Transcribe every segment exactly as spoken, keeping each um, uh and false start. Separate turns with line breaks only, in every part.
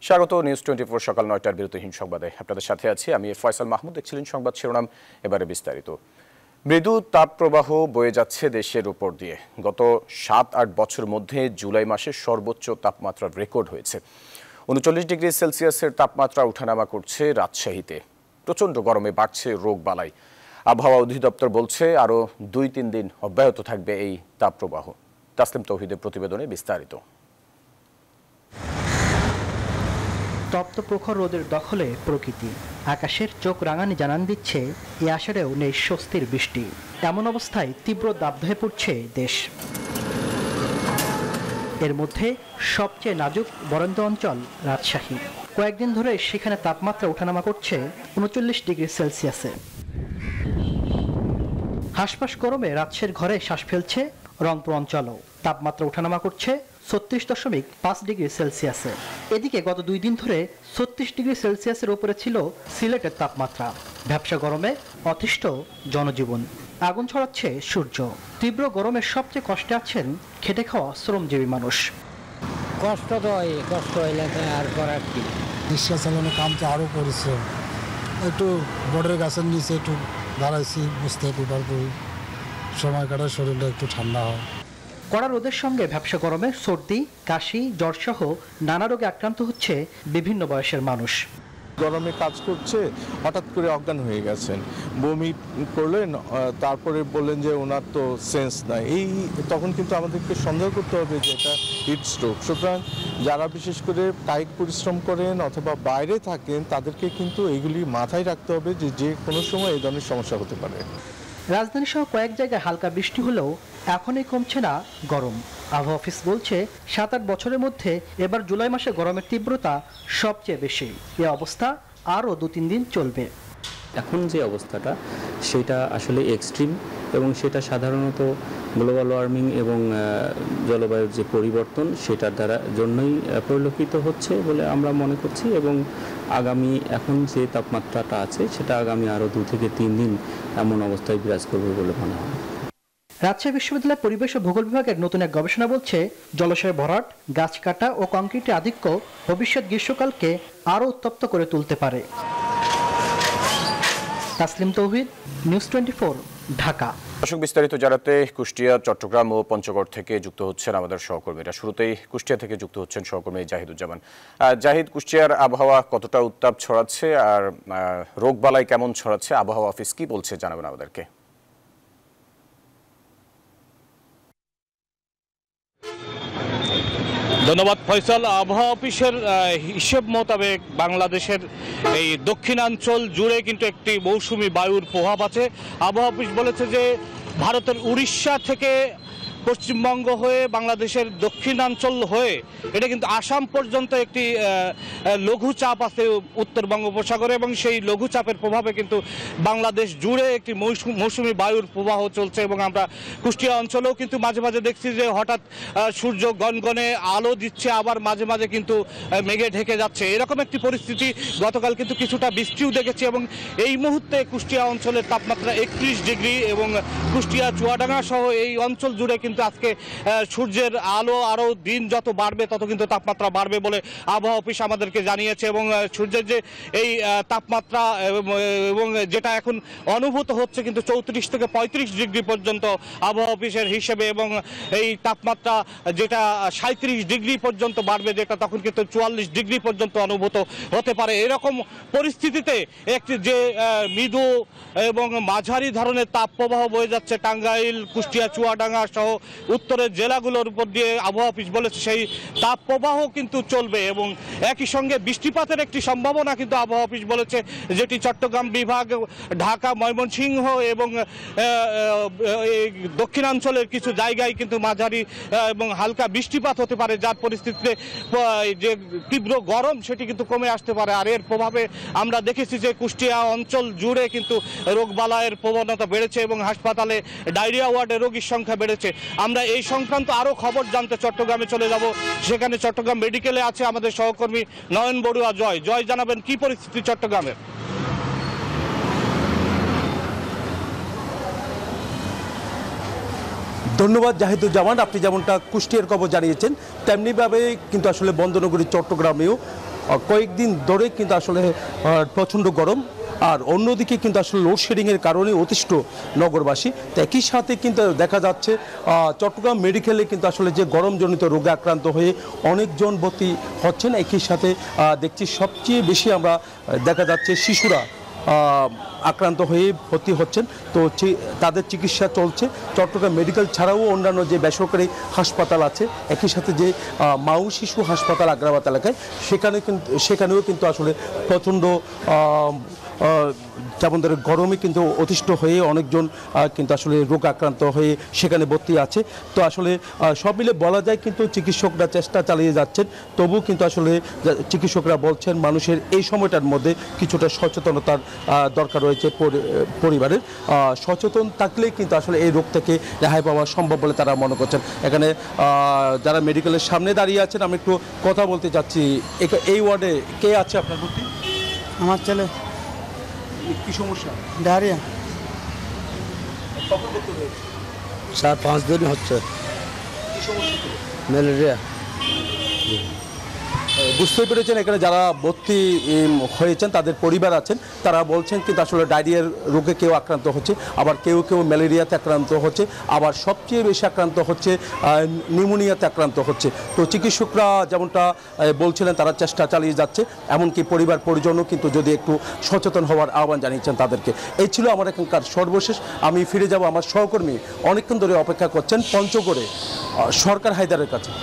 স্বাগত news twenty four সকাল নয়টার বিরতিহীন সংবাদে আপনাদের সাথে আছি আমি ফয়সাল মাহমুদ। দেখছিলেন সংবাদ শিরোনাম, এবারে বিস্তারিত। মৃদু তাপপ্রবাহ বয়ে যাচ্ছে দেশের উপর দিয়ে। গত সাত আট বছর মধ্যে জুলাই মাসে সর্বোচ্চ তাপমাত্রার রেকর্ড হয়েছে। উনচল্লিশ ডিগ্রি সেলসিয়াসের তাপমাত্রা ওঠানামা করছে রাজশাহীতে। প্রচণ্ড গরমে বাড়ছে রোগ বালাই। আবহাওয়া অধিদপ্তর বলছে আরও দুই তিন দিন অব্যাহত থাকবে এই তাপপ্রবাহ। তাসলিম তৌহিদের প্রতিবেদনে বিস্তারিত।
তপ্ত প্রখর রোদের দখলে প্রকৃতি। আকাশের চোখ রাঙানি জানান দিচ্ছে এ আষাঢ়েও নেই স্বস্তির বৃষ্টি। এমন অবস্থায় তীব্র দাবদাহে পড়ছে দেশ। এর মধ্যে সবচেয়ে নাজুক বরেন্দ্র অঞ্চল রাজশাহী। কয়েকদিন ধরে সেখানে তাপমাত্রা ওঠানামা করছে উনচল্লিশ ডিগ্রি সেলসিয়াসে। হাঁসফাঁস গরমে রাজশাহীর ঘরে শ্বাস ফেলছে রংপুর অঞ্চলও। তাপমাত্রা ওঠানামা করছে ছত্রিশ দশমিক পাঁচ ডিগ্রি সেলসিয়াসে। এদিকে গত দুই দিন ধরে ছত্রিশ ডিগ্রি সেলসিয়াসের উপরে ছিল সিলেটের তাপমাত্রা। ব্যবসা গরমে অতিষ্ঠ জনজীবন। আগুন ছড়াচ্ছে সূর্য। তীব্র গরমের সবচেয়ে কষ্টে আছেন খেটে খাওয়া শ্রমজীবী মানুষ।
কষ্ট তো হয়, কষ্ট হইলে আর করার কি।
রিক্সা চালানো কাম তো আরও করেছে। একটু বড়ের গাছের নিচে একটু দাঁড়াইছি, বুঝতে দুবার করি সময় কাটার, শরীরটা একটু ঠান্ডা হয়।
কড়া রোদের সঙ্গে ব্যবসা গরমে সর্দি, কাশি, জ্বরসহ নানা রোগে আক্রান্ত হচ্ছে বিভিন্ন বয়সের মানুষ।
গরমে কাজ করছে, হঠাৎ করে অজ্ঞান হয়ে গেছেন, বমি করলেন, তারপরে বললেন যে ওনার তো সেন্স নাই। এই তখন কিন্তু আমাদেরকে সন্দেহ করতে হবে যে এটা হিট স্ট্রোক। সুতরাং যারা বিশেষ করে কায়িক পরিশ্রম করেন অথবা বাইরে থাকেন তাদেরকে কিন্তু এগুলি মাথায় রাখতে হবে যে যে কোনো সময় এই ধরনের সমস্যা হতে পারে।
রাজধানী সহ কয়েক জায়গায় হালকা বৃষ্টি হলেও এখনই কমছে না গরম। আবহাওয়া অফিস বলছে সাত আট বছরের মধ্যে এবার জুলাই মাসে গরমের তীব্রতা সবচেয়ে বেশি। এ অবস্থা আরও দু তিন দিন চলবে।
এখন যে অবস্থাটা সেটা আসলে এক্সট্রিম, এবং সেটা সাধারণত গ্লোবাল ওয়ার্মিং এবং জলবায়ুর যে পরিবর্তন সেটার দ্বারা জন্যই পরিলক্ষিত হচ্ছে বলে আমরা মনে করছি। এবং আগামী এখন যে তাপমাত্রাটা আছে সেটা আগামী আরও দু থেকে তিন দিন এমন অবস্থায় বিরাজ করবে বলে মনে হয়।
রাজশাহী বিশ্ববিদ্যালয়ের পরিবেশ ও ভূগোল বিভাগের নতুন এক গবেষণা বলছে জলাশয় ভরাট, গাছ কাটা ও কংক্রিটের আধিক্য ভবিষ্যৎ গ্রীষ্মকালকে আরও উত্তপ্ত করে তুলতে পারে। Taslim Tauhid, news twenty four, Dhaka.
দর্শক, বিস্তারিত জানাতে কুষ্টিয়া, চট্টগ্রাম ও পঞ্চগড় থেকে যুক্ত হচ্ছেন আমাদের সহকর্মীরা। শুরুতেই কুষ্টিয়া থেকে যুক্ত হচ্ছেন সহকর্মী জাহিদুজ্জামান। জাহিদ, কুষ্টিয়ার আবহাওয়া কতটা উত্তাপ ছড়াচ্ছে আর রোগবালাই কেমন ছড়াচ্ছে, আবহাওয়া অফিস কি বলছে জানাবেন আমাদেরকে।
ধন্যবাদ ফয়সাল। আবহাওয়া অফিসের হিসেব মোতাবেক বাংলাদেশের এই দক্ষিণাঞ্চল জুড়ে কিন্তু একটি মৌসুমি বায়ুর প্রভাব আছে। আবহাওয়া অফিস বলেছে যে ভারতের উড়িষ্যা থেকে পশ্চিমবঙ্গ হয়ে বাংলাদেশের দক্ষিণাঞ্চল হয়ে এটা কিন্তু আসাম পর্যন্ত একটি লঘুচাপ আছে উত্তর বঙ্গোপসাগরে, এবং সেই লঘুচাপের প্রভাবে কিন্তু বাংলাদেশ জুড়ে একটি মৌসুমি বায়ুর প্রবাহ চলছে। এবং আমরা কুষ্টিয়া অঞ্চলেও কিন্তু মাঝে মাঝে দেখছি যে হঠাৎ সূর্য গনগনে আলো দিচ্ছে, আবার মাঝে মাঝে কিন্তু মেঘে ঢেকে যাচ্ছে। এরকম একটি পরিস্থিতি। গতকাল কিন্তু কিছুটা বৃষ্টিও দেখেছি, এবং এই মুহূর্তে কুষ্টিয়া অঞ্চলের তাপমাত্রা একত্রিশ ডিগ্রি, এবং কুষ্টিয়া চুয়াডাঙ্গা সহ এই অঞ্চল জুড়ে কিন্তু আজকে সূর্যের আলো আরও দিন যত বাড়বে তত কিন্তু তাপমাত্রা বাড়বে বলে আবহাওয়া অফিস আমাদেরকে জানিয়েছে। এবং সূর্যের যে এই তাপমাত্রা এবং যেটা এখন অনুভূত হচ্ছে কিন্তু চৌত্রিশ থেকে পঁয়ত্রিশ ডিগ্রি পর্যন্ত আবহাওয়া অফিসের হিসেবে, এবং এই তাপমাত্রা যেটা সাঁত্রিশ ডিগ্রি পর্যন্ত বাড়বে, যেটা তখন কিন্তু চুয়াল্লিশ ডিগ্রি পর্যন্ত অনুভূত হতে পারে। এরকম পরিস্থিতিতে একটি যে মৃদু এবং মাঝারি ধরনের তাপপ্রবাহ বয়ে যাচ্ছে টাঙ্গাইল, কুষ্টিয়া, চুয়াডাঙ্গা সহ উত্তরের জেলাগুলোর উপর দিয়ে আবহাওয়া অফিস বলেছে সেই তাপপ্রবাহ কিন্তু চলবে। এবং একই সঙ্গে বৃষ্টিপাতের একটি সম্ভাবনা কিন্তু আবহাওয়া অফিস বলেছে, যেটি চট্টগ্রাম বিভাগ, ঢাকা, ময়মনসিংহ এবং দক্ষিণাঞ্চলের কিছু জায়গায় কিন্তু মাঝারি এবং হালকা বৃষ্টিপাত হতে পারে, যার পরিস্থিতিতে যে তীব্র গরম সেটি কিন্তু কমে আসতে পারে। আর এর প্রভাবে আমরা দেখেছি যে কুষ্টিয়া অঞ্চল জুড়ে কিন্তু রোগবালাইয়ের প্রবণতা বেড়েছে, এবং হাসপাতালে ডায়রিয়া ওয়ার্ডে রোগীর সংখ্যা বেড়েছে। আমরা এই সংক্রান্ত আরও খবর জানতে চট্টগ্রামে চলে যাব। সেখানে চট্টগ্রাম মেডিকেলে আছে আমাদের সহকর্মী নয়ন বড়ুয়া। জয় জয় জানাবেন কি পরিস্থিতি চট্টগ্রামের?
ধন্যবাদ জাহিদুজ্জামান। আপনি যেমনটা কুষ্টিয়ার খবর জানিয়েছেন তেমনিভাবে কিন্তু আসলে বন্দরনগরী চট্টগ্রামেও কয়েকদিন ধরে কিন্তু আসলে প্রচণ্ড গরম, আর অন্যদিকে কিন্তু আসলে লোডশেডিংয়ের কারণে অতিষ্ঠ নগরবাসী। তো একই সাথে কিন্তু দেখা যাচ্ছে চট্টগ্রাম মেডিকেলে কিন্তু আসলে যে গরমজনিত রোগে আক্রান্ত হয়ে অনেকজন ভর্তি হচ্ছেন। একই সাথে দেখছি সবচেয়ে বেশি আমরা দেখা যাচ্ছে শিশুরা আক্রান্ত হয়ে ভর্তি হচ্ছেন। তো তাদের চিকিৎসা চলছে চট্টগ্রাম মেডিকেল ছাড়াও অন্যান্য যে বেসরকারি হাসপাতাল আছে, একই সাথে যে মাউ শিশু হাসপাতাল আগ্রাবাদ এলাকায়, সেখানে কিন্তু সেখানেও কিন্তু আসলে প্রচণ্ড যেমন ধরে গরমে কিন্তু অতিষ্ঠ হয়ে অনেকজন কিন্তু আসলে রোগ আক্রান্ত হয়ে সেখানে ভর্তি আছে। তো আসলে সব মিলে বলা যায় কিন্তু চিকিৎসকরা চেষ্টা চালিয়ে যাচ্ছেন, তবু কিন্তু আসলে চিকিৎসকরা বলছেন মানুষের এই সময়টার মধ্যে কিছুটা সচেতনতার দরকার রয়েছে। পরিবারের সচেতন থাকলে কিন্তু আসলে এই রোগ থেকে রেহাই পাওয়া সম্ভব বলে তারা মনে করছেন। এখানে যারা মেডিকেলের সামনে দাঁড়িয়ে আছেন, আমি একটু কথা বলতে চাচ্ছি। এই ওয়ার্ডে কে আছে আপনার ভর্তি?
আমার ছেলে।
কি সমস্যা?
ডায়রিয়া।
কখন ভর্তি হয়েছে?
চার পাঁচ দিন হচ্ছে।
কি সমস্যা?
ম্যালেরিয়া।
বুঝতে পেরেছেন, এখানে যারা ভর্তি হয়েছেন তাদের পরিবার আছেন, তারা বলছেন কিন্তু আসলে ডায়রিয়ার রোগে কেউ আক্রান্ত হচ্ছে, আবার কেউ কেউ ম্যালেরিয়াতে আক্রান্ত হচ্ছে, আবার সবচেয়ে বেশি আক্রান্ত হচ্ছে নিউমোনিয়াতে আক্রান্ত হচ্ছে। তো চিকিৎসকরা যেমনটা বলছিলেন তারা চেষ্টা চালিয়ে যাচ্ছে, এমনকি পরিবার পরিজনও কিন্তু যদি একটু সচেতন হওয়ার আহ্বান জানিয়েছেন তাদেরকে। এই ছিল আমার এখানকার সর্বশেষ। আমি ফিরে যাব আমার সহকর্মী অনেকক্ষণ ধরে অপেক্ষা করছেন পঞ্চগড়ে সরকার হায়দারের কাছে।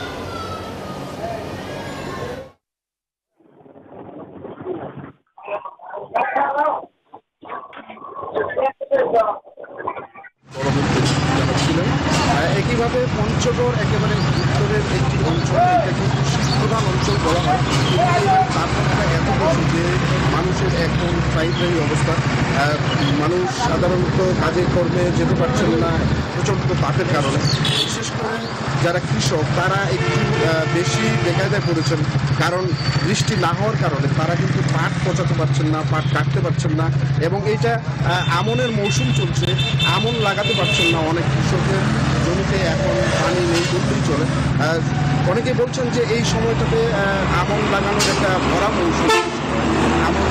একইভাবে পঞ্চগড় একেবারে উত্তরের একটি অঞ্চল, এটা কিন্তু শীতপ্রধান অঞ্চল বলা হয়। তাপমাত্রা এত বেশি যে মানুষের এখন প্রায় অবস্থা, মানুষ সাধারণত কাজে কর্মে যেতে পারছেন না প্রচণ্ড তাপের কারণে। বিশেষ করে যারা কৃষক তারা একটু বেশি বেকায়দায় পড়েছেন, কারণ বৃষ্টি না হওয়ার কারণে তারা কিন্তু পাট পচাতে পারছেন না, পাট কাটতে পারছেন না, এবং এটা আমনের মৌসুম চলছে, আমন লাগাতে পারছেন না। অনেক কৃষকের জমিতে এখন পানি নেই বললেই চলে। অনেকে বলছেন যে এই সময়টাতে আমন লাগানোর একটা ভরা মৌসুম, আমন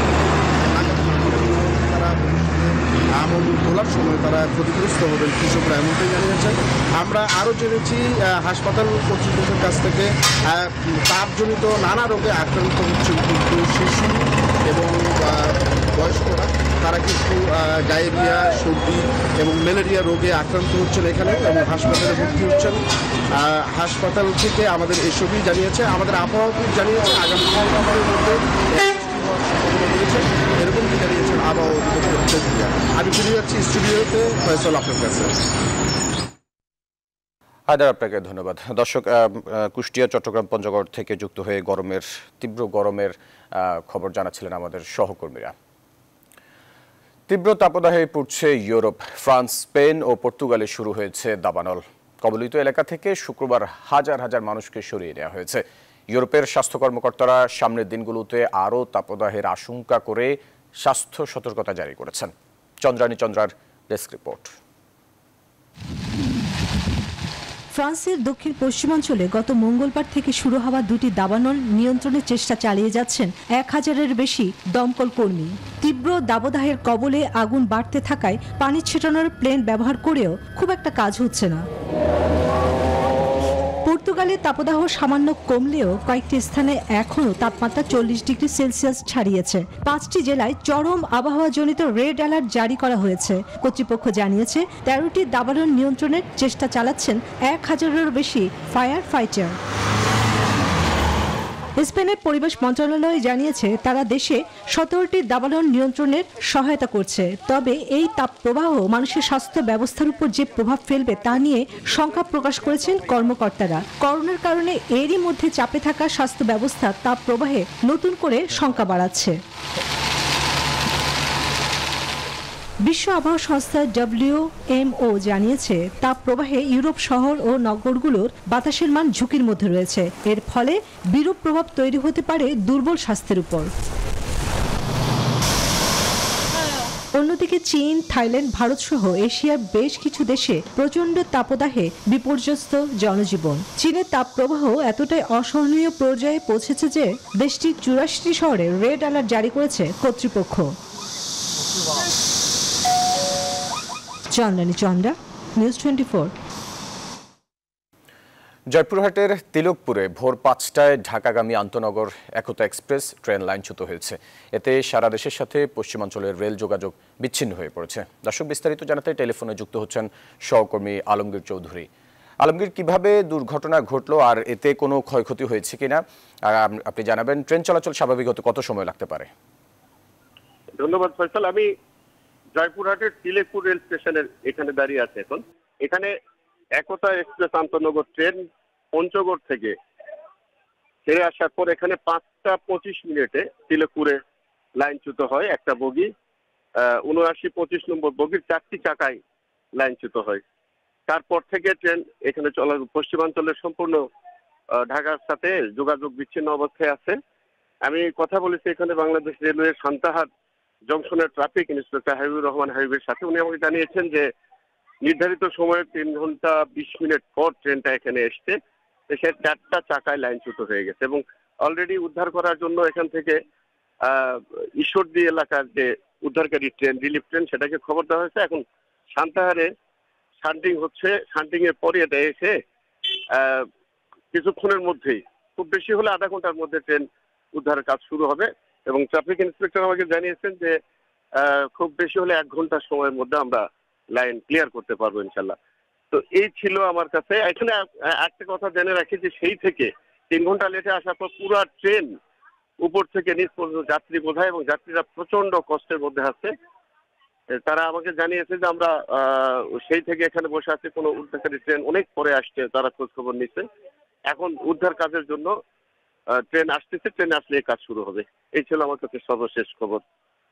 তারা আমন তোলার সময় তারা ক্ষতিগ্রস্ত হবেন কৃষকরা, এমনটাই জানিয়েছেন। আমরা আরও জেনেছি হাসপাতাল কর্তৃপক্ষের কাছ থেকে তাপজনিত নানা রোগে আক্রান্ত হচ্ছে কিন্তু শিশু এবং বয়স্করা, তারা কিন্তু ডায়রিয়া, সর্দি এবং ম্যালেরিয়া রোগে আক্রান্ত হচ্ছেন এখানে এবং হাসপাতালে ভর্তি হচ্ছেন। হাসপাতাল থেকে আমাদের এসবই জানিয়েছে, আমাদের আবহাওয়া জানিয়েছে আগামী সপ্তাহের মধ্যে এরকম কি জানিয়েছেন আবহাওয়া অধিদপ্তর। আমি ফিরে যাচ্ছি স্টুডিওতে, ফয়সাল আপনার কাছে।
হায়দার, আপনাকে ধন্যবাদ। দর্শক, কুষ্টিয়া, চট্টগ্রাম, পঞ্চগড় থেকে যুক্ত হয়ে গরমের তীব্র গরমের খবর জানাচ্ছিলেন আমাদের সহকর্মীরা। তীব্র তাপদাহে পড়ছে ইউরোপ। ফ্রান্স, স্পেন ও পর্তুগালে শুরু হয়েছে দাবানল। কবলিত এলাকা থেকে শুক্রবার হাজার হাজার মানুষকে সরিয়ে নেওয়া হয়েছে। ইউরোপের স্বাস্থ্য কর্মকর্তারা সামনের দিনগুলোতে আরও তাপদাহের আশঙ্কা করে স্বাস্থ্য সতর্কতা জারি করেছেন। চন্দ্রানী চন্দ্রার ডেস্ক রিপোর্ট।
ফ্রান্সের দক্ষিণ পশ্চিমাঞ্চলে গত মঙ্গলবার থেকে শুরু হওয়া দুটি দাবানল নিয়ন্ত্রণের চেষ্টা চালিয়ে যাচ্ছেন এক হাজারের বেশি দমকল কর্মী। তীব্র দাবদাহের কবলে আগুন বাড়তে থাকায় পানি ছেটানোর প্লেন ব্যবহার করেও খুব একটা কাজ হচ্ছে না। পর্তুগালে তাপদাহ সামান্য কমলেও কয়েকটি স্থানে এখনও তাপমাত্রা চল্লিশ ডিগ্রি সেলসিয়াস ছাড়িয়েছে। পাঁচটি জেলায় চরম আবহাওয়াজনিত রেড অ্যালার্ট জারি করা হয়েছে। কর্তৃপক্ষ জানিয়েছে তেরোটি দাবানল নিয়ন্ত্রণের চেষ্টা চালাচ্ছেন এক হাজারেরও বেশি ফায়ার ফাইটার। স্পেনের পরিবেশ মন্ত্রণালয় জানিয়েছে তারা দেশে সতেরোটি দাবানল নিয়ন্ত্রণের সহায়তা করছে। তবে এই তাপ প্রবাহ মানুষের স্বাস্থ্য ব্যবস্থার উপর যে প্রভাব ফেলবে তা নিয়ে শঙ্কা প্রকাশ করেছেন কর্মকর্তারা। করোনার কারণে এরই মধ্যে চাপে থাকা স্বাস্থ্য ব্যবস্থা তাপ প্রবাহে নতুন করে শঙ্কা বাড়াচ্ছে। বিশ্ব আবহাওয়া সংস্থা ডব্লিউএমও জানিয়েছে তাপ প্রবাহে ইউরোপ শহর ও নগরগুলোর বাতাসের মান ঝুঁকির মধ্যে রয়েছে। এর ফলে বিরূপ প্রভাব তৈরি হতে পারে দুর্বল স্বাস্থ্যের উপর। অন্যদিকে চীন, থাইল্যান্ড, ভারত সহ এশিয়ার বেশ কিছু দেশে প্রচণ্ড তাপদাহে বিপর্যস্ত জনজীবন। চীনের তাপপ্রবাহ এতটাই অসহনীয় পর্যায়ে পৌঁছেছে যে দেশটির চুরাশিটি শহরে রেড অ্যালার্ট জারি করেছে কর্তৃপক্ষ। Chandrani Chandra, news twenty four.
জয়পুরহাটের তিলকপুরে ভোর পাঁচটায় ঢাকাগামী আন্তনগর একতা এক্সপ্রেস ট্রেন লাইনচ্যুত হয়েছে। এতে সারা দেশের সাথে পশ্চিমাঞ্চলের রেল যোগাযোগ বিচ্ছিন্ন হয়ে পড়েছে। দর্শক, বিস্তারিত জানাতে টেলিফোনে যুক্ত হচ্ছেন সহকর্মী আলমগীর চৌধুরী। আলমগীর, কিভাবে দুর্ঘটনা ঘটলো আর এতে কোনো ক্ষয়ক্ষতি হয়েছে কিনা আর আপনি জানাবেন। ট্রেন চলাচল স্বাভাবিক হতে কত সময় লাগতে পারে?
ধন্যবাদ ফয়সাল। আমি জয়পুরহাটের তিলেকপুর রেল স্টেশনের এখানে দাঁড়িয়ে আছে এখন। এখানে একতা এক্সপ্রেস আন্তনগর ট্রেন পঞ্চগড় থেকে ছেড়ে আসার পর এখানে পাঁচটা পঁচিশ মিনিটে তিলেকপুরে লাইনচ্যুত হয় একটা বগি। উনআশি পঁচিশ নম্বর বগির চারটি চাকায় লাইনচ্যুত হয়। তারপর থেকে ট্রেন এখানে চলা পশ্চিমাঞ্চলের সম্পূর্ণ ঢাকার সাথে যোগাযোগ বিচ্ছিন্ন অবস্থায় আছে। আমি কথা বলেছি এখানে বাংলাদেশ রেলওয়ে সান্তাহার জংশনের ট্রাফিক ইন্সপেক্টর হাবিবুর রহমান হাবিবের সাথে। উনি আমাকে জানিয়েছেন যে নির্ধারিত সময়ে তিন ঘন্টা বিশ মিনিট পর ট্রেনটা এখানে এসছে, সে চারটা চাকায় লাইনচ্যুত হয়ে গেছে এবং অলরেডি উদ্ধার করার জন্য এখান থেকে আহ ঈশ্বরদী এলাকার যে উদ্ধারকারী ট্রেন, রিলিফ ট্রেন, সেটাকে খবর দেওয়া হয়েছে। এখন সান্তাহারে শান্টিং হচ্ছে। শান্টিং এর পরে এটা এসে আহ কিছুক্ষণের মধ্যেই, খুব বেশি হলে আধা ঘন্টার মধ্যে ট্রেন উদ্ধারের কাজ শুরু হবে এবং ট্রাফিক ইন্সপেক্টর আমাকে জানিয়েছেন যে আহ খুব বেশি হলে এক ঘন্টার সময়ের মধ্যে আমরা লাইন ক্লিয়ার করতে পারবো ইনশাল্লাহ। তো এই ছিল আমার কাছে। এখানে একটা কথা জেনে রাখি যে সেই থেকে তিন ঘন্টা লেটে আসার পর পুরা ট্রেন উপর থেকে নিচ পর্যন্ত যাত্রী বোঝায় এবং যাত্রীরা প্রচন্ড কষ্টের মধ্যে আছে। তারা আমাকে জানিয়েছে যে আমরা সেই থেকে এখানে বসে আছি, কোনো উদ্ধারকারী ট্রেন অনেক পরে আসছে, তারা খোঁজ খবর নিচ্ছে। এখন উদ্ধার কাজের জন্য ট্রেন আসতেছে, ট্রেন আসলে এই কাজ শুরু হবে। এই ছিল আমার কাছে সর্বশেষ খবর।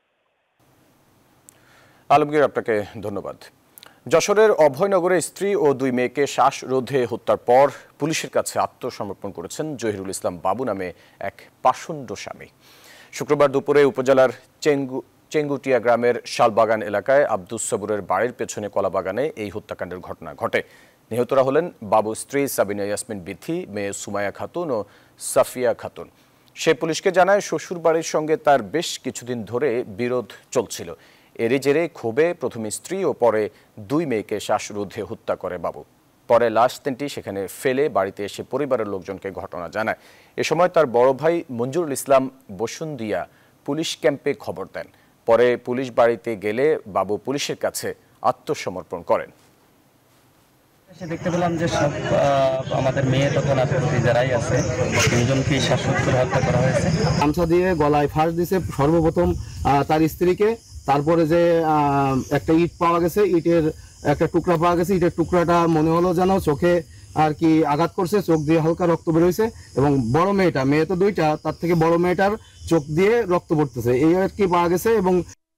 আলমগীর, আপনাকে ধন্যবাদ। যশোরের অভয়নগরে স্ত্রী ও দুই মেয়েকে শ্বাসরোধে হত্যার পর পুলিশের কাছে আত্মসমর্পণ করেছেন জহিরুল ইসলাম বাবু নামে এক পাষণ্ড স্বামী। শুক্রবার দুপুরে উপজেলার চেঙ্গু চেঙ্গুটিয়া গ্রামের শালবাগান এলাকায় আব্দুস সবুরের বাড়ির পেছনে কলাবাগানে এই হত্যাকাণ্ডের ঘটনা ঘটে। নিহতরা হলেন বাবু স্ত্রী সাবিনা ইয়াসমিন বিথি, মেয়ে সুমাইয়া খাতুন ও সাফিয়া খাতুন। সে পুলিশকে জানায় শ্বশুর বাড়ির সঙ্গে তার বেশ কিছুদিন ধরে বিরোধ চলছিল। এরই জেরে ক্ষোভে প্রথমে স্ত্রী ও পরে দুই মেয়েকে শ্বাসরোধে হত্যা করে বাবু। পরে লাশ তিনটি সেখানে ফেলে বাড়িতে এসে পরিবারের লোকজনকে ঘটনা জানায়। এ সময় তার বড় ভাই মঞ্জুরুল ইসলাম বসুন্ধিয়া পুলিশ ক্যাম্পে খবর দেন। পরে পুলিশ বাড়িতে গেলে বাবু পুলিশের কাছে আত্মসমর্পণ করেন।
দেখতে পেলাম যে সব আমাদের মেয়ে তখন নাতি যারাই আছে তিনজনকে শ্বাসরোধ করে হত্যা করা হয়েছে।
গামছা দিয়ে গলায় ফাঁস দিয়েছে সর্বপ্রথম তার স্ত্রীকে। তারপরে যে একটা ইট পাওয়া গেছে, ইটের একটা টুকরা পাওয়া গেছে, ইটের টুকরাটা মনে হলো যেন চোখে আর কি আঘাত করছে, চোখ দিয়ে হালকা রক্ত বেরোইছে এবং বড় মেয়েটা, মেয়ে তো দুইটা, তার থেকে বড় মেয়েটার চোখ দিয়ে রক্ত পড়তেছে, এই আর কি পাওয়া গেছে। এবং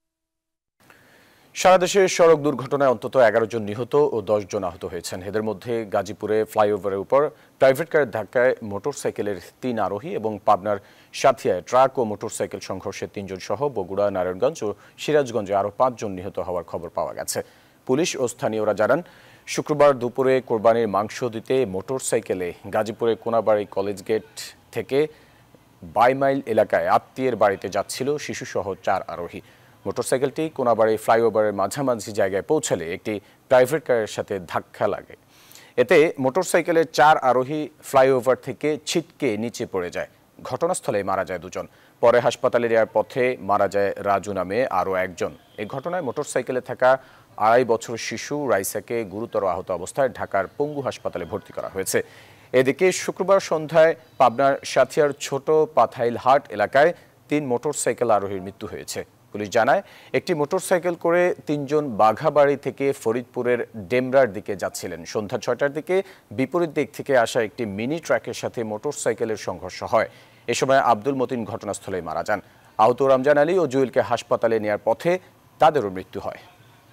সারা দেশে সড়ক দুর্ঘটনায় অন্তত এগারো জন নিহত ও দশ জন আহত হয়েছেন। এদের মধ্যে গাজীপুরে ফ্লাইওভারের উপর প্রাইভেট কারের ধাক্কায় মোটরসাইকেলের তিন আরোহী এবং পাবনার সাথিয়ায় ট্রাক ও মোটরসাইকেল সংঘর্ষে তিনজন সহ বগুড়া, নারায়ণগঞ্জ ও সিরাজগঞ্জে আরও পাঁচজন নিহত হওয়ার খবর পাওয়া গেছে। পুলিশ ও স্থানীয়রা জানান, শুক্রবার দুপুরে কোরবানির মাংস দিতে মোটরসাইকেলে গাজীপুরে কোনাবাড়ি কলেজ গেট থেকে বাইমাইল এলাকায় আত্মীয়ের বাড়িতে যাচ্ছিল শিশুসহ চার আরোহী। মোটরসাইকেলটি কোনাবাড়ি ফ্লাইওভারের মাঝামাঝি জায়গায় পৌঁছালে একটি প্রাইভেট কারের সাথে ধাক্কা লাগে। এতে মোটরসাইকেলের চার আরোহী ফ্লাইওভার থেকে ছিটকে নিচে পড়ে যায়। ঘটনাস্থলে মারা যায় দুজন। পরে হাসপাতালে নেওয়ার পথে মারা যায় রাজু নামে আরও একজন। এই ঘটনায় মোটরসাইকেলে থাকা আড়াই বছর শিশু রাইসাকে গুরুতর আহত অবস্থায় ঢাকার পঙ্গু হাসপাতালে ভর্তি করা হয়েছে। এদিকে শুক্রবার সন্ধ্যায় পাবনার সাথিয়ার ছোট পাথাইল হাট এলাকায় তিন মোটরসাইকেল আরোহীর মৃত্যু হয়েছে। পুলিশ জানায়, একটি মোটরসাইকেল করে তিনজন বাঘাবাড়ি থেকে ফরিদপুরের ডেমরার দিকে যাচ্ছিলেন। সন্ধ্যা ছয়টার দিকে বিপরীত দিক থেকে আসা একটি মিনি ট্রাকের সাথে মোটরসাইকেলের সংঘর্ষ হয়। এ সময় আব্দুল মতিন ঘটনাস্থলে মারা যান। আহত রমজান আলী ও জুয়েলকে হাসপাতালে নেওয়ার পথে তাদেরও মৃত্যু হয়।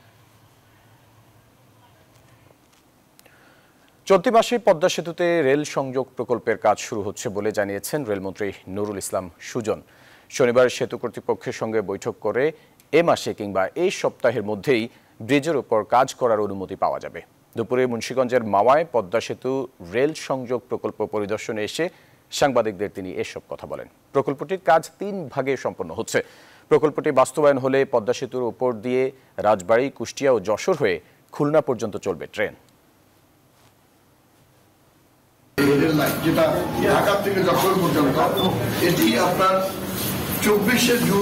চলতি মাসে পদ্মা সেতুতে রেল সংযোগ প্রকল্পের কাজ শুরু হচ্ছে বলে জানিয়েছেন রেলমন্ত্রী নুরুল ইসলাম সুজন। শনিবার সেতু কর্তৃপক্ষের সঙ্গে বৈঠক করে এ মাসে কিংবা এই সপ্তাহের মধ্যেই ব্রিজের উপর কাজ করার অনুমতি পাওয়া যাবে। দুপুরে মুন্সিগঞ্জের মাওয়ায় পদ্মা সেতু রেল সংযোগ প্রকল্প পরিদর্শনে এসে সাংবাদিকদের তিনি এসব কথা বলেন। প্রকল্পটির কাজ তিন ভাগে সম্পন্ন হচ্ছে। প্রকল্পটি বাস্তবায়ন হলে পদ্মা সেতুর উপর দিয়ে রাজবাড়ী, কুষ্টিয়া ও যশোর হয়ে খুলনা পর্যন্ত চলবে ট্রেন।
যেটা ঢাকা থেকে যশোর পর্যন্ত, এটি আপনার চব্বিশে জুন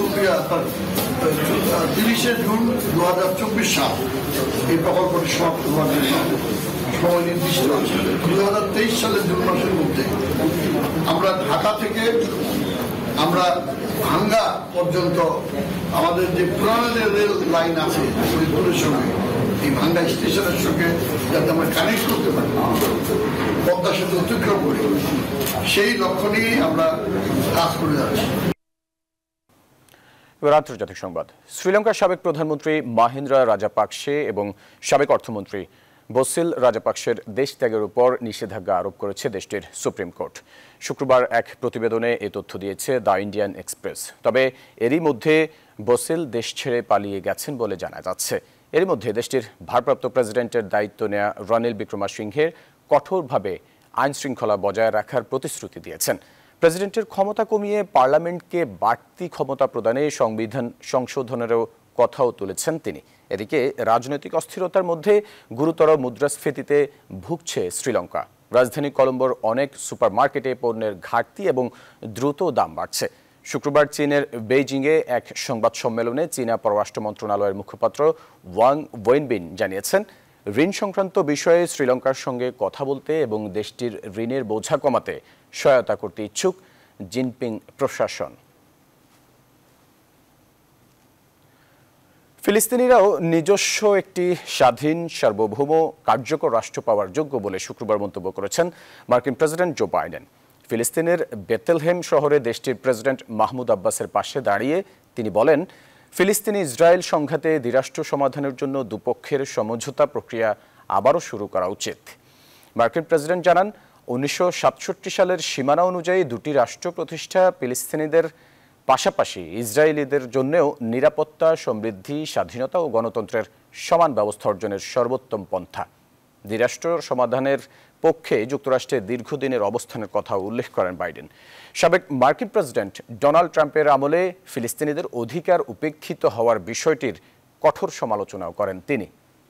তিরিশে জুন দু হাজার চব্বিশ সাল এই প্রকল্পটি সমাপ্ত হওয়ার জন্য সময় নির্দিষ্ট আছে। দু হাজার তেইশ সালের জুন মাসের মধ্যে আমরা ঢাকা থেকে আমরা ভাঙ্গা পর্যন্ত আমাদের যে পুরানো যে রেল লাইন আছে ফরিদপুরের সঙ্গে, এই ভাঙ্গা স্টেশনের সঙ্গে যাতে আমরা কানেক্ট করতে পারি, পদ্মা সেতু অতিক্রম করি, সেই লক্ষ্য নিয়ে আমরা কাজ করে যাচ্ছি।
এবার আন্তর্জাতিক সংবাদ। শ্রীলঙ্কার সাবেক প্রধানমন্ত্রী মাহিন্দ্রা রাজাপাকসে এবং সাবেক অর্থমন্ত্রী বসিল রাজাপাকসের দেশ ত্যাগের উপর নিষেধাজ্ঞা আরোপ করেছে দেশটির সুপ্রিম কোর্ট। শুক্রবার এক প্রতিবেদনে এ তথ্য দিয়েছে দ্য ইন্ডিয়ান এক্সপ্রেস। তবে এরই মধ্যে বসিল দেশ ছেড়ে পালিয়ে গেছেন বলে জানা যাচ্ছে। এরই মধ্যে দেশটির ভারপ্রাপ্ত প্রেসিডেন্টের দায়িত্ব নেওয়া রনিল বিক্রমাসিংহে কঠোরভাবে আইন শৃঙ্খলা বজায় রাখার প্রতিশ্রুতি দিয়েছেন। প্রেসিডেন্টের ক্ষমতা কমিয়ে পার্লামেন্টকে বাড়তি ক্ষমতা প্রদানে সংবিধান সংশোধনেরও কথাও তুলেছেন তিনি। এদিকে রাজনৈতিক অস্থিরতার মধ্যে গুরুতর মুদ্রাস্ফীতিতে ভুগছে শ্রীলঙ্কা। রাজধানী কলম্বোর অনেক সুপারমার্কেটে পণ্যের ঘাটতি এবং দ্রুত দাম বাড়ছে। শুক্রবার চীনের বেইজিংয়ে এক সংবাদ সম্মেলনে চীনা পররাষ্ট্র মন্ত্রণালয়ের মুখপাত্র ওয়াং ওয়েনবিন জানিয়েছেন, ঋণ সংক্রান্ত বিষয়ে শ্রীলঙ্কার সঙ্গে কথা বলতে এবং দেশটির ঋণের বোঝা কমাতে সহায়তা করতে ইচ্ছুক জিনপিং প্রশাসন। ফিলিস্তিনিরাও নিজস্ব একটি স্বাধীন, সার্বভৌম, কার্যকর রাষ্ট্র পাওয়ার যোগ্য বলে শুক্রবার মন্তব্য করেছেন মার্কিন প্রেসিডেন্ট জো বাইডেন। ফিলিস্তিনের বেথেলহেম শহরে দেশটির প্রেসিডেন্ট মাহমুদ আব্বাসের পাশে দাঁড়িয়ে তিনি বলেন, ফিলিস্তিনি ইসরায়েল সংঘাতে দ্বিরাষ্ট্র সমাধানের জন্য দুপক্ষের সমঝোতা প্রক্রিয়া আবারও শুরু করা উচিত। মার্কিন প্রেসিডেন্ট জানান, উনিশশো সাতষট্টি সালের সীমানা অনুযায়ী দুটি রাষ্ট্র প্রতিষ্ঠা ফিলিস্তিনিদের পাশাপাশি ইসরায়েলিদের জন্যও নিরাপত্তা, সমৃদ্ধি, স্বাধীনতা ও গণতন্ত্রের সমান ব্যবস্থা অর্জনের সর্বোত্তম পন্থা। দ্বিরাষ্ট্র সমাধানের পক্ষে যুক্তরাষ্ট্রের দীর্ঘদিনের অবস্থানের কথা উল্লেখ করেন বাইডেন। সাবেক মার্কিন প্রেসিডেন্ট ডোনাল্ড ট্রাম্পের আমলে ফিলিস্তিনিদের অধিকার উপেক্ষিত হওয়ার বিষয়টির কঠোর সমালোচনাও করেন তিনি।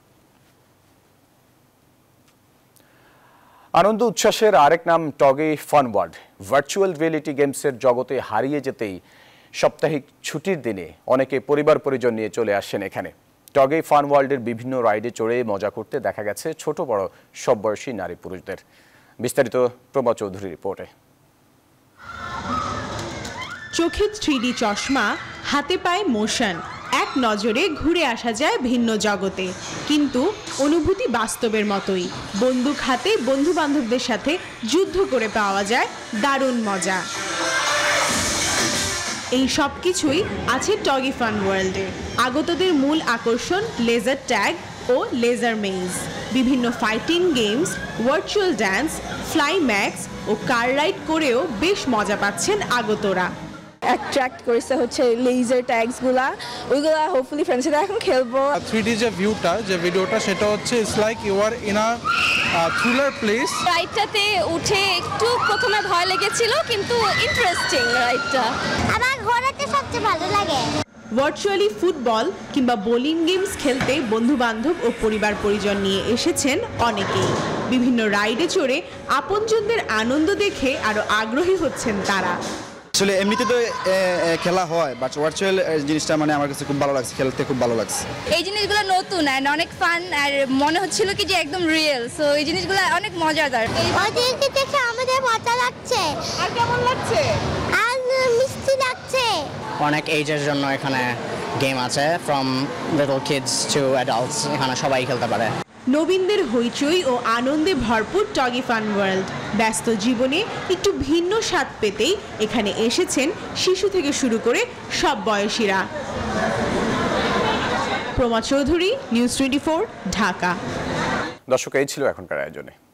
আনন্দ উচ্ছ্বাসের আরেক নাম Toggi fun world. Virtual reality গেমসের জগতে হারিয়ে যেতেই সাপ্তাহিক ছুটির দিনে অনেকে পরিবার পরিজন নিয়ে চলে আসেন এখানে। টগে ফান ওয়ার্ল্ডের বিভিন্ন রাইডে চড়ে মজা করতে দেখা গেছে ছোট বড় সব বয়সী নারী পুরুষদের। বিস্তারিত প্রভা চৌধুরীর রিপোর্টে।
চোখে থ্রি ডি চশমা, হাতে পায়ে মোশন, এক নজরে ঘুরে আসা যায় ভিন্ন জগতে। কিন্তু অনুভূতি বাস্তবের মতোই। বন্দুক হাতে বন্ধু বান্ধবদের সাথে যুদ্ধ করে পাওয়া যায় দারুণ মজা। এই সব কিছুই আছে টগি ফান ওয়ার্ল্ডে। আগতদের মূল আকর্ষণ লেজার ট্যাগ ও লেজার মেইজ, বিভিন্ন fighting games, virtual dance, fly max ও কার রাইড করেও বেশ মজা পাচ্ছেন আগতরা।
অ্যাট্রাক্ট করেছে হচ্ছে লেজার ট্যাগসগুলা, ওইগুলা হোপফুলি ফ্রেন্ডসের সাথে এখন খেলবো।
থ্রি ডি যে ভিউটা, যে ভিডিওটা, সেটা হচ্ছে it's like you are in a thriller place.
রাইডটাতে উঠে একটু প্রথমে ভয় লেগেছিল, কিন্তু ইন্টারেস্টিং রাইডটা।
আমার ঘোরাতে সবচেয়ে ভালো লাগে।
ভার্চুয়ালি ফুটবল কিংবা বোলিং গেমস খেলতে বন্ধু বান্ধব ও পরিবার পরিজন নিয়ে এসেছেন অনেকেই। বিভিন্ন রাইডে চড়ে আপনজনদের আনন্দ দেখে আরো আগ্রহী হচ্ছেন তারা।
আসলে এমনিতে তো খেলা হয়, বাট ভার্চুয়াল জিনিসটা মানে আমার কাছে খুব ভালো লাগছে, খেলতে খুব ভালো লাগছে।
এই জিনিসগুলো নতুন অ্যান্ড অনেক ফান, আর মনে হচ্ছিল কি যে একদম রিয়েল। সো এই জিনিসগুলো অনেক মজাদার।
ওদেরকে দেখে আমাদের মজা লাগছে।
আর কেমন লাগছে?
আর মিষ্টি লাগছে।
অনেক এজের জন্য এখানে গেম আছে, from little kids to adults, এখানে সবাই খেলতে পারে।
নবীনদের হইচই ও আনন্দে ভরপুর টগি ফান ওয়ার্ল্ড। ব্যস্ত জীবনে একটু ভিন্ন স্বাদ পেতেই এখানে এসেছেন শিশু থেকে শুরু করে সব বয়সীরা। Proma Chowdhury, news twenty four, Dhaka.
দর্শক, এই ছিল এখনকার আয়োজনে।